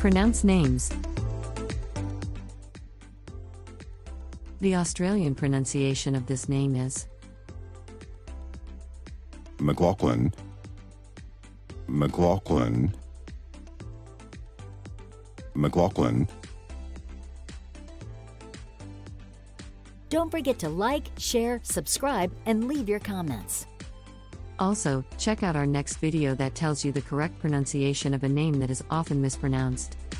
Pronounce names. The Australian pronunciation of this name is McLachlan, McLachlan, McLachlan. Don't forget to like, share, subscribe, and leave your comments. Also, check out our next video that tells you the correct pronunciation of a name that is often mispronounced.